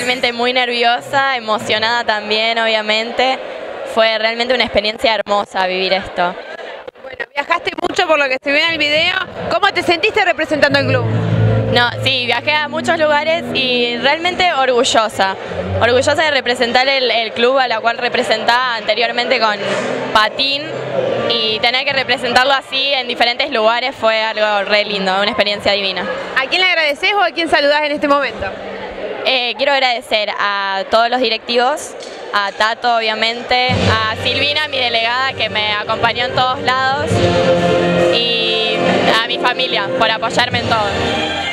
realmente muy nerviosa, emocionada también, obviamente. Fue realmente una experiencia hermosa vivir esto. Bueno, viajaste mucho por lo que se ve en el video. ¿Cómo te sentiste representando el club? No, sí, viajé a muchos lugares y realmente orgullosa. Orgullosa de representar el club a la cual representaba anteriormente con patín y tener que representarlo así en diferentes lugares fue algo re lindo, una experiencia divina. ¿A quién le agradeces o a quién saludás en este momento? Quiero agradecer a todos los directivos, a Tato obviamente, a Silvina, mi delegada que me acompañó en todos lados y a mi familia por apoyarme en todo.